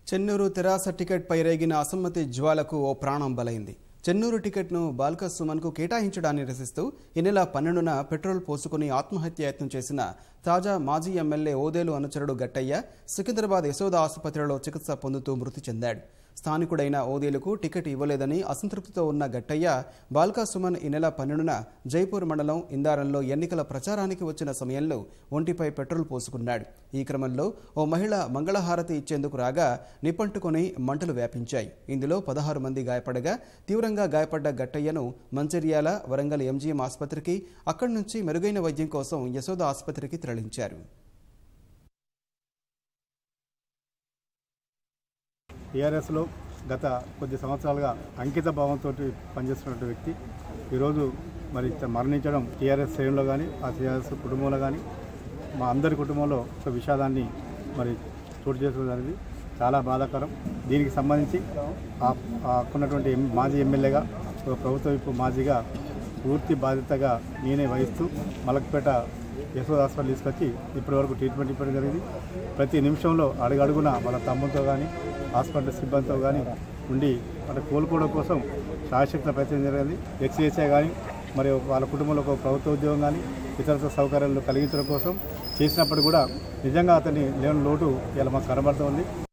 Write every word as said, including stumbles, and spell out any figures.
చెన్నూరు తెరాస ticket పై రేగిన అసమ్మతి జ్వాలకు ఓ ప్రాణం బలైంది. చెన్నూరు టికెట్ను బాల్క సుమన్కు కేటాయించడాన్ని నిరసిస్తూ ఈ నెల పన్నెండున పెట్రోల్ పోసుకుని ఆత్మహత్య యత్నం చేసిన తాజా మాజీ ఎమ్మెల్యే ఓదేలు అనుచరుడు గట్టయ్య సికింద్రాబాద్ యశోద ఆసుపత్రిలో చికిత్స పొందుతూ మృతి చెందాడు. స్థానికుడైన ఓదేలుకు టికెట్ ఇవ్వలేదని అసంతృప్తితో ఉన్న గట్టయ్య బాల్కా సుమన్ ఈ నెల పన్నెండున జైపూర్ మండలం ఇందారంలో ఎన్నికల ప్రచారానికి వచ్చిన సమయంలో ఒంటిపై పెట్రోల్ పోసుకున్నాడు. ఈ క్రమంలో ఓ మహిళ మంగళహారతి ఇచ్చేందుకు రాగా నిప్పంటుకొని మంటలు వ్యాపించాయి. ఇందులో పదహారు మంది గాయపడగా తీవ్రంగా గాయపడ్డ గట్టయ్యను మంచిర్యాల, వరంగల్ ఎంజీఎం ఆసుపత్రికి, అక్కడి నుంచి మెరుగైన వైద్యం కోసం యశోద ఆసుపత్రికి తరలించారు. టీఆర్ఎస్లో గత కొద్ది సంవత్సరాలుగా అంకిత భావంతో పనిచేస్తున్న వ్యక్తి ఈరోజు మరి మరణించడం టీఆర్ఎస్ శ్రేణుల్లో కానీ ఆ టీఆర్ఎస్ కుటుంబంలో కానీ మా అందరి కుటుంబంలో ఒక విషాదాన్ని మరి చోటు చేసుకోవడం అనేది చాలా బాధాకరం. దీనికి సంబంధించి ఉన్నటువంటి మాజీ ఎమ్మెల్యేగా ఒక ప్రభుత్వ వైపు మాజీగా పూర్తి బాధ్యతగా నేనే వహిస్తూ మలక్పేట యశోద హాస్పిటల్ తీసుకొచ్చి ఇప్పటి వరకు ట్రీట్మెంట్ ఇవ్వడం జరిగింది. ప్రతి నిమిషంలో అడుగడుగున వాళ్ళ తమ్ముతో కానీ హాస్పిటల్ సిబ్బందితో కానీ ఉండి వాళ్ళ కోలుకోవడం కోసం శాశ్వత ప్రయత్నం జరిగింది. ఎక్స్ఏసీ కానీ మరి వాళ్ళ కుటుంబంలో ఒక ప్రభుత్వ ఉద్యోగం కానీ ఇతర సౌకర్యాలు కలిగించడం కోసం చేసినప్పుడు కూడా నిజంగా అతని లేని లోటు ఇలా మాకు కనబడుతూ ఉంది.